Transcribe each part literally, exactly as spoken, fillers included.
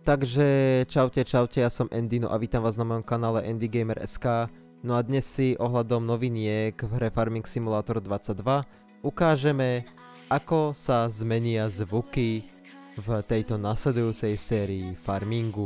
Takže čaute, čaute, ja som Endino a vítam vás na mojom kanále EndyGamer bodka es ká. No a dnes si ohľadom noviniek v hre Farming Simulator dvadsaťdva ukážeme, ako sa zmenia zvuky v tejto nasledujúcej sérii farmingu.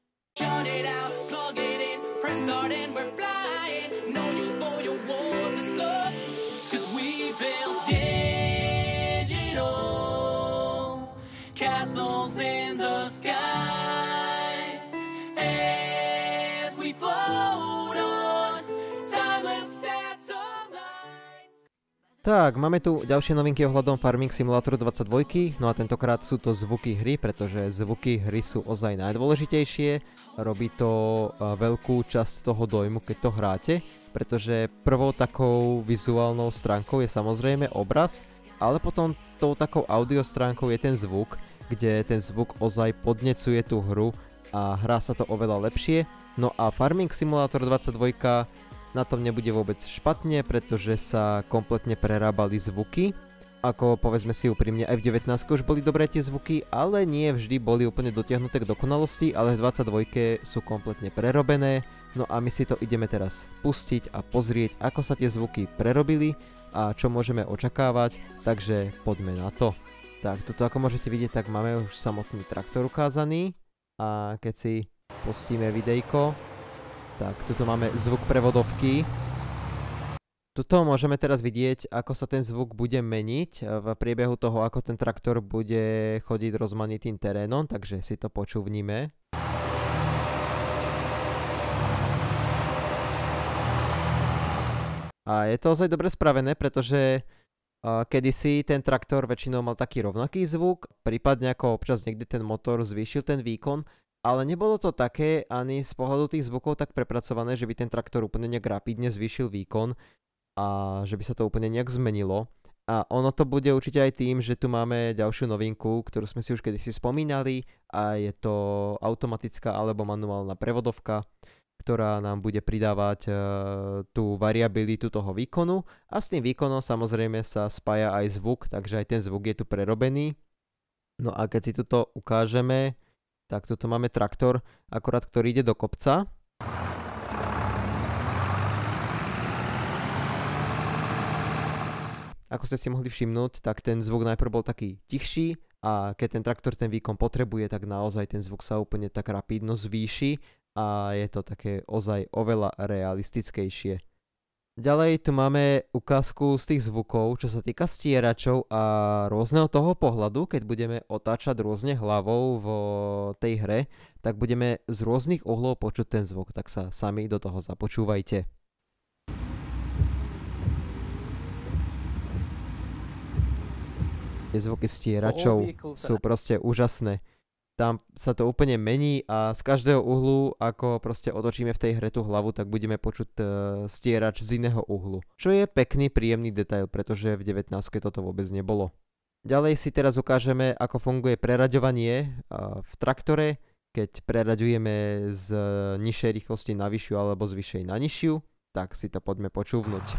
Tak, máme tu ďalšie novinky ohľadom Farming Simulator dvadsaťdva, no a tentokrát sú to zvuky hry, pretože zvuky hry sú ozaj najdôležitejšie. Robí to veľkú časť toho dojmu, keď to hráte, pretože prvou takou vizuálnou stránkou je samozrejme obraz, ale potom tou takou audio stránkou je ten zvuk, kde ten zvuk ozaj podnecuje tú hru a hrá sa to oveľa lepšie. No a Farming Simulator dvadsaťdva na tom nebude vôbec špatne, pretože sa kompletne prerábali zvuky. Ako povedzme si úprimne, aj v devätnástke už boli dobré tie zvuky, ale nie vždy boli úplne dotiahnuté k dokonalosti, ale v dvadsaťdva sú kompletne prerobené. No a my si to ideme teraz pustiť a pozrieť, ako sa tie zvuky prerobili a čo môžeme očakávať, takže poďme na to. Tak, toto ako môžete vidieť, tak máme už samotný traktor ukázaný a keď si pustíme videjko, tak, tuto máme zvuk prevodovky. Tuto môžeme teraz vidieť, ako sa ten zvuk bude meniť v priebehu toho, ako ten traktor bude chodiť rozmanitým terénom, takže si to počúvnime. A je to ozaj dobre spravené, pretože uh, kedysi ten traktor väčšinou mal taký rovnaký zvuk, prípadne ako občas niekde ten motor zvýšil ten výkon, ale nebolo to také ani z pohľadu tých zvukov tak prepracované, že by ten traktor úplne nejak rapidne zvýšil výkon a že by sa to úplne nejak zmenilo. A ono to bude určite aj tým, že tu máme ďalšiu novinku, ktorú sme si už kedysi spomínali a je to automatická alebo manuálna prevodovka, ktorá nám bude pridávať e, tú variabilitu toho výkonu a s tým výkonom samozrejme sa spája aj zvuk, takže aj ten zvuk je tu prerobený. No a keď si toto ukážeme, tak tuto máme traktor, akorát ktorý ide do kopca. Ako ste si mohli všimnúť, tak ten zvuk najprv bol taký tichší a keď ten traktor ten výkon potrebuje, tak naozaj ten zvuk sa úplne tak rapidno zvýši a je to také ozaj oveľa realistickejšie. Ďalej tu máme ukázku z tých zvukov, čo sa týka stieračov a rôzneho toho pohľadu. Keď budeme otáčať rôzne hlavou v tej hre, tak budeme z rôznych uhlov počuť ten zvuk, tak sa sami do toho započúvajte. Tie zvuky stieračov sú proste úžasné. Tam sa to úplne mení a z každého uhlu, ako proste otočíme v tej hre tú hlavu, tak budeme počuť uh, stierač z iného uhlu. Čo je pekný, príjemný detail, pretože v devätnástke toto vôbec nebolo. Ďalej si teraz ukážeme, ako funguje preraďovanie uh, v traktore, keď preraďujeme z nižšej rýchlosti na vyššiu alebo z vyššej na nižšiu, tak si to poďme počúvnuť.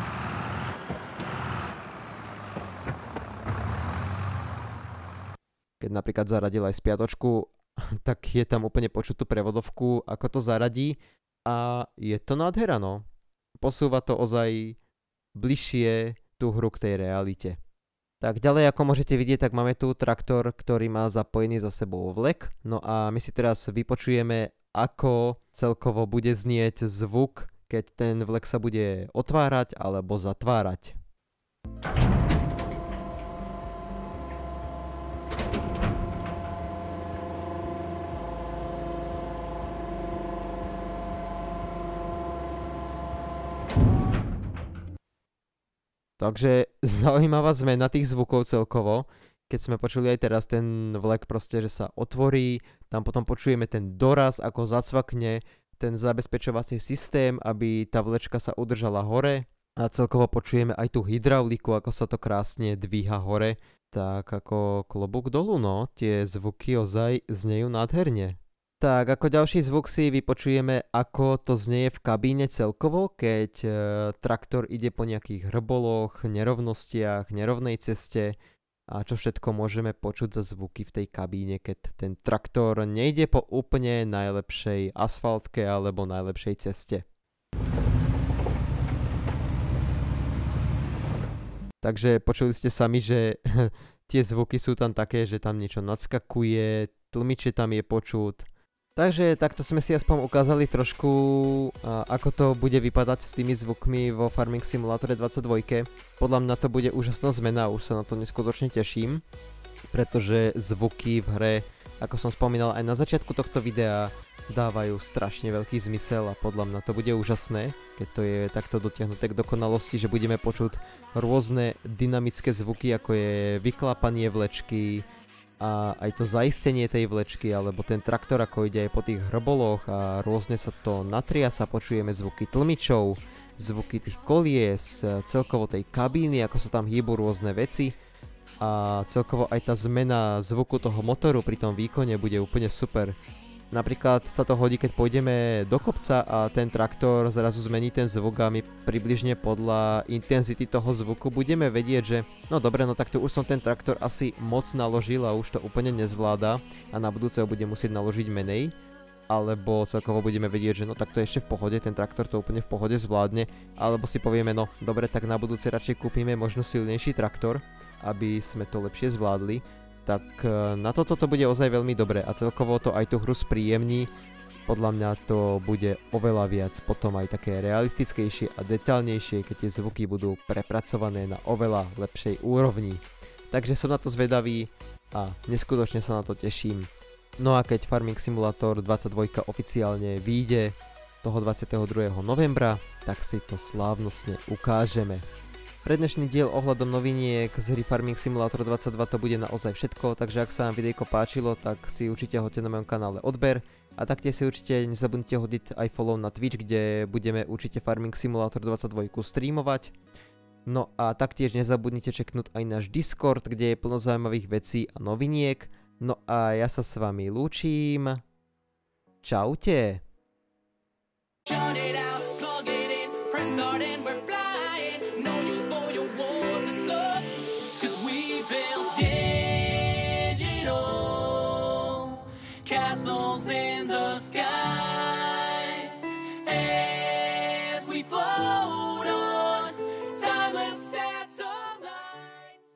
Keď napríklad zaradil aj spiatočku, tak je tam úplne počuť tú prevodovku, ako to zaradí a je to nádhera, no. Posúva to ozaj bližšie tú hru k tej realite. Tak ďalej, ako môžete vidieť, tak máme tu traktor, ktorý má zapojený za sebou vlek. No a my si teraz vypočujeme, ako celkovo bude znieť zvuk, keď ten vlek sa bude otvárať alebo zatvárať. Takže zaujímavá zmena tých zvukov celkovo. Keď sme počuli aj teraz ten vlek proste, že sa otvorí, tam potom počujeme ten doraz, ako zacvakne, ten zabezpečovací systém, aby tá vlečka sa udržala hore. A celkovo počujeme aj tú hydrauliku, ako sa to krásne dvíha hore. Tak ako klobúk dolu, no, tie zvuky ozaj znejú nádherne. Tak, ako ďalší zvuk si vypočujeme, ako to znie v kabíne celkovo, keď e, traktor ide po nejakých hrboloch, nerovnostiach, nerovnej ceste. a čo všetko môžeme počuť za zvuky v tej kabíne, keď ten traktor nejde po úplne najlepšej asfaltke alebo najlepšej ceste. Takže počuli ste sami, že tie zvuky sú tam také, že tam niečo nadskakuje, tlmiče tam je počuť. Takže takto sme si aspoň ukázali trošku, ako to bude vypadať s tými zvukmi vo Farming Simulator dvadsaťdva. Podľa mňa to bude úžasná zmena, už sa na to neskutočne teším, pretože zvuky v hre, ako som spomínal aj na začiatku tohto videa, dávajú strašne veľký zmysel a podľa mňa to bude úžasné, keď to je takto dotiahnuté k dokonalosti, že budeme počuť rôzne dynamické zvuky, ako je vyklápanie vlečky, a aj to zaistenie tej vlečky, alebo ten traktor ako ide aj po tých hrboloch a rôzne sa to natriasa, počujeme zvuky tlmičov, zvuky tých kolies, celkovo tej kabíny, ako sa tam hýbu rôzne veci a celkovo aj tá zmena zvuku toho motoru pri tom výkone bude úplne super. Napríklad sa to hodí, keď pôjdeme do kopca a ten traktor zrazu zmení ten zvuk a my približne podľa intenzity toho zvuku budeme vedieť, že no dobre, no tak tu už som ten traktor asi moc naložil a už to úplne nezvláda a na budúce ho budem musieť naložiť menej. Alebo celkovo budeme vedieť, že no tak to je ešte v pohode, ten traktor to úplne v pohode zvládne. Alebo si povieme, no dobre, tak na budúce radšej kúpime možno silnejší traktor, aby sme to lepšie zvládli. Tak na toto to bude ozaj veľmi dobré a celkovo to aj tú hru spríjemní. Podľa mňa to bude oveľa viac potom aj také realistickejšie a detailnejšie, keď tie zvuky budú prepracované na oveľa lepšej úrovni. Takže som na to zvedavý a neskutočne sa na to teším. No a keď Farming Simulator dvadsaťdva oficiálne vyjde toho dvadsiateho druhého novembra, tak si to slávnostne ukážeme. Pre dnešný diel ohľadom noviniek z hry Farming Simulator dvadsaťdva to bude naozaj všetko, takže ak sa vám videjko páčilo, tak si určite hoďte na mojom kanále odber a taktiež si určite nezabudnite hodiť aj follow na Twitch, kde budeme určite Farming Simulator dvadsaťdva streamovať. No a taktiež nezabudnite čeknúť aj náš Discord, kde je plno zaujímavých vecí a noviniek. No a ja sa s vami lúčim. Čaute. Castles in the sky.